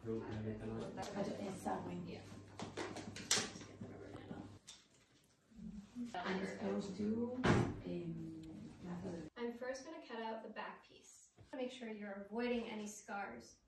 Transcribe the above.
root and everything like that. Exactly. Yeah. And it's supposed to, I'm first going to cut out the back piece. Make sure you're avoiding any scars.